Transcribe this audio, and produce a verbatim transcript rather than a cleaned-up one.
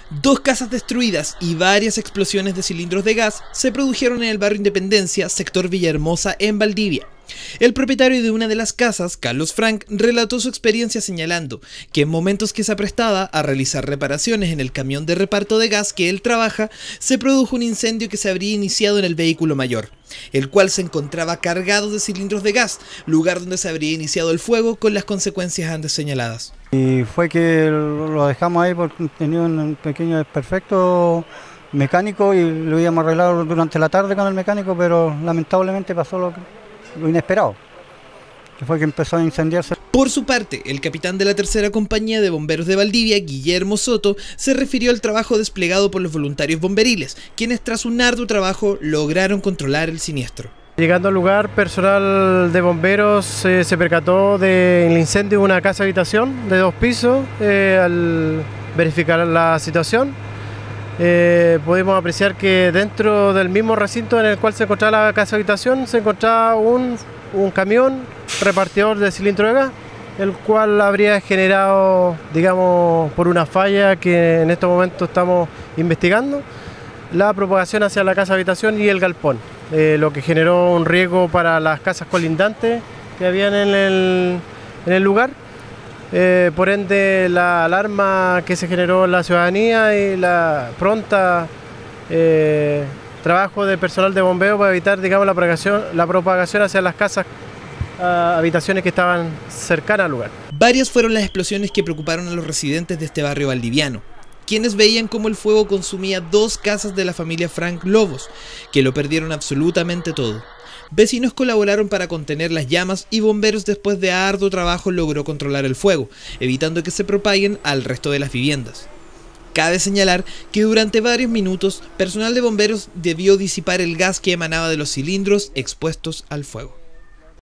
Dos casas destruidas y varias explosiones de cilindros de gas se produjeron en el barrio Independencia, sector Villahermosa, en Valdivia. El propietario de una de las casas, Carlos Frank, relató su experiencia señalando que en momentos que se aprestaba a realizar reparaciones en el camión de reparto de gas que él trabaja, se produjo un incendio que se habría iniciado en el vehículo mayor, el cual se encontraba cargado de cilindros de gas, lugar donde se habría iniciado el fuego con las consecuencias antes señaladas. Y fue que lo dejamos ahí porque tenía un pequeño desperfecto mecánico y lo íbamos a arreglar durante la tarde con el mecánico, pero lamentablemente pasó lo, lo inesperado, que fue que empezó a incendiarse. Por su parte, el capitán de la tercera compañía de bomberos de Valdivia, Guillermo Soto, se refirió al trabajo desplegado por los voluntarios bomberiles, quienes tras un arduo trabajo lograron controlar el siniestro. Llegando al lugar, personal de bomberos eh, se percató del incendio de una casa habitación de dos pisos. Eh, al verificar la situación, eh, pudimos apreciar que dentro del mismo recinto en el cual se encontraba la casa habitación se encontraba un, un camión repartidor de cilindro de gas, el cual habría generado, digamos, por una falla que en estos momentos estamos investigando, la propagación hacia la casa habitación y el galpón. Eh, lo que generó un riesgo para las casas colindantes que habían en el, en el lugar. Eh, por ende, la alarma que se generó en la ciudadanía y la pronta eh, trabajo de personal de bombeo para evitar, digamos, la propagación, la propagación hacia las casas, a habitaciones que estaban cercanas al lugar. Varias fueron las explosiones que preocuparon a los residentes de este barrio valdiviano, quienes veían cómo el fuego consumía dos casas de la familia Frank Lobos, que lo perdieron absolutamente todo. Vecinos colaboraron para contener las llamas y bomberos después de arduo trabajo logró controlar el fuego, evitando que se propaguen al resto de las viviendas. Cabe señalar que durante varios minutos, personal de bomberos debió disipar el gas que emanaba de los cilindros expuestos al fuego.